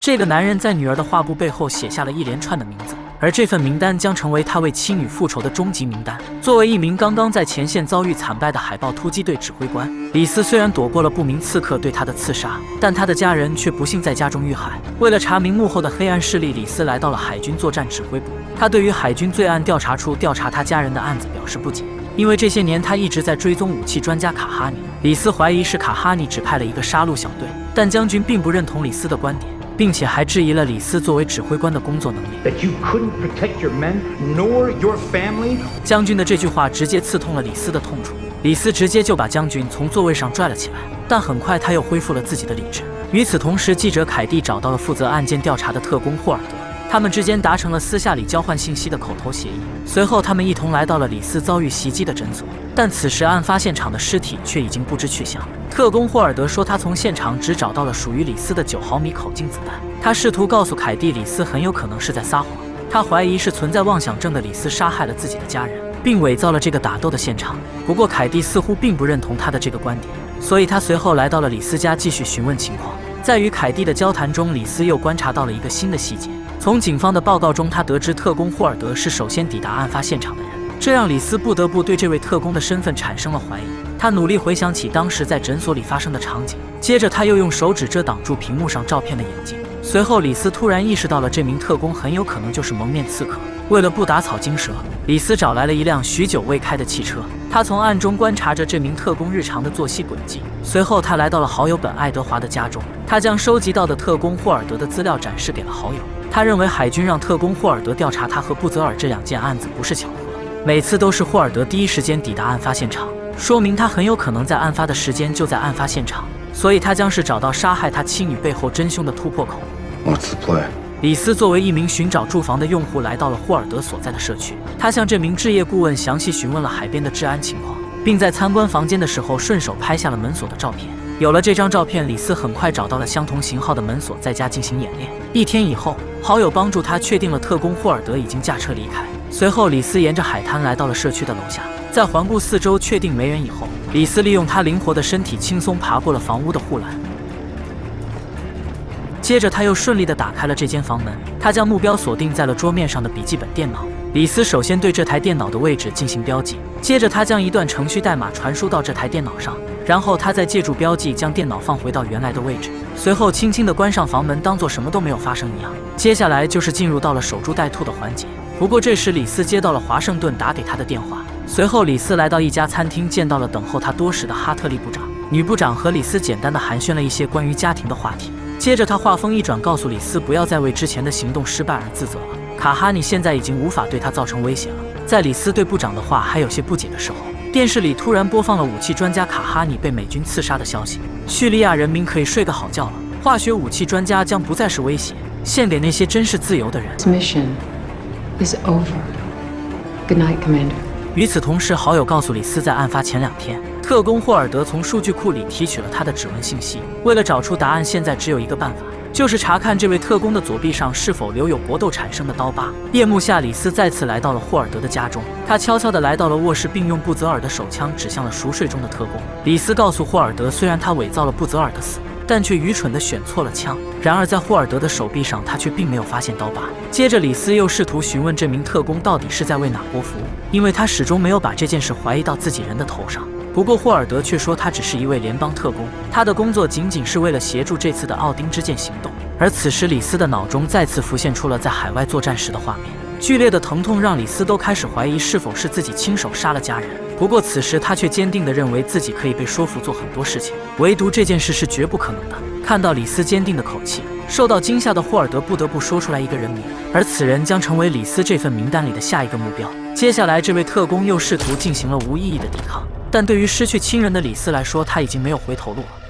这个男人在女儿的画布背后写下了一连串的名字，而这份名单将成为他为妻女复仇的终极名单。作为一名刚刚在前线遭遇惨败的海豹突击队指挥官，李斯虽然躲过了不明刺客对他的刺杀，但他的家人却不幸在家中遇害。为了查明幕后的黑暗势力，李斯来到了海军作战指挥部。他对于海军罪案调查处调查他家人的案子表示不解，因为这些年他一直在追踪武器专家卡哈尼。李斯怀疑是卡哈尼指派了一个杀戮小队，但将军并不认同李斯的观点，并且还质疑了李斯作为指挥官的工作能力。将军的这句话直接刺痛了李斯的痛处，李斯直接就把将军从座位上拽了起来，但很快他又恢复了自己的理智。与此同时，记者凯蒂找到了负责案件调查的特工霍尔德，他们之间达成了私下里交换信息的口头协议。随后，他们一同来到了李斯遭遇袭击的诊所，但此时案发现场的尸体却已经不知去向。特工霍尔德说，他从现场只找到了属于李斯的9毫米口径子弹。他试图告诉凯蒂，李斯很有可能是在撒谎。他怀疑是存在妄想症的李斯杀害了自己的家人，并伪造了这个打斗的现场。不过，凯蒂似乎并不认同他的这个观点，所以他随后来到了李斯家继续询问情况。在与凯蒂的交谈中，李斯又观察到了一个新的细节。从警方的报告中，他得知特工霍尔德是首先抵达案发现场的人，这让李斯不得不对这位特工的身份产生了怀疑。他努力回想起当时在诊所里发生的场景，接着他又用手指遮挡住屏幕上照片的眼睛。随后，李斯突然意识到了这名特工很有可能就是蒙面刺客。为了不打草惊蛇，李斯找来了一辆许久未开的汽车。他从暗中观察着这名特工日常的作息轨迹。随后，他来到了好友本·爱德华的家中，他将收集到的特工霍尔德的资料展示给了好友。他认为海军让特工霍尔德调查他和布泽尔这2件案子不是巧合，每次都是霍尔德第一时间抵达案发现场，说明他很有可能在案发的时间就在案发现场，所以他将是找到杀害他妻女背后真凶的突破口。 What's the play? 李斯作为一名寻找住房的用户，来到了霍尔德所在的社区。他向这名置业顾问详细询问了海边的治安情况，并在参观房间的时候顺手拍下了门锁的照片。有了这张照片，李斯很快找到了相同型号的门锁，在家进行演练。1天以后，好友帮助他确定了特工霍尔德已经驾车离开。随后，李斯沿着海滩来到了社区的楼下，在环顾四周确定没人以后，李斯利用他灵活的身体轻松爬过了房屋的护栏。接着他又顺利地打开了这间房门，他将目标锁定在了桌面上的笔记本电脑。李斯首先对这台电脑的位置进行标记，接着他将一段程序代码传输到这台电脑上，然后他再借助标记将电脑放回到原来的位置，随后轻轻地关上房门，当作什么都没有发生一样。接下来就是进入到了守株待兔的环节。不过这时李斯接到了华盛顿打给他的电话，随后李斯来到一家餐厅，见到了等候他多时的哈特利部长。女部长和李斯简单的寒暄了一些关于家庭的话题，接着他话锋一转，告诉李斯不要再为之前的行动失败而自责了。卡哈尼现在已经无法对他造成威胁了。在李斯对部长的话还有些不解的时候，电视里突然播放了武器专家卡哈尼被美军刺杀的消息。叙利亚人民可以睡个好觉了，化学武器专家将不再是威胁，献给那些真是自由的人。 Mission is over. Good night, Commander. 与此同时，好友告诉李斯，在案发前2天，特工霍尔德从数据库里提取了他的指纹信息。为了找出答案，现在只有一个办法，就是查看这位特工的左臂上是否留有搏斗产生的刀疤。夜幕下，李斯再次来到了霍尔德的家中，他悄悄地来到了卧室，并用布泽尔的手枪指向了熟睡中的特工。李斯告诉霍尔德，虽然他伪造了布泽尔的死，但却愚蠢地选错了枪。然而在霍尔德的手臂上，他却并没有发现刀疤。接着李斯又试图询问这名特工到底是在为哪国服务，因为他始终没有把这件事怀疑到自己人的头上。不过霍尔德却说他只是一位联邦特工，他的工作仅仅是为了协助这次的奥丁之剑行动。而此时李斯的脑中再次浮现出了在海外作战时的画面，剧烈的疼痛让李斯都开始怀疑是否是自己亲手杀了家人。不过此时他却坚定地认为自己可以被说服做很多事情，唯独这件事是绝不可能的。看到李斯坚定的口气，受到惊吓的霍尔德不得不说出来一个人名，而此人将成为李斯这份名单里的下一个目标。接下来这位特工又试图进行了无意义的抵抗，但对于失去亲人的李斯来说，他已经没有回头路了。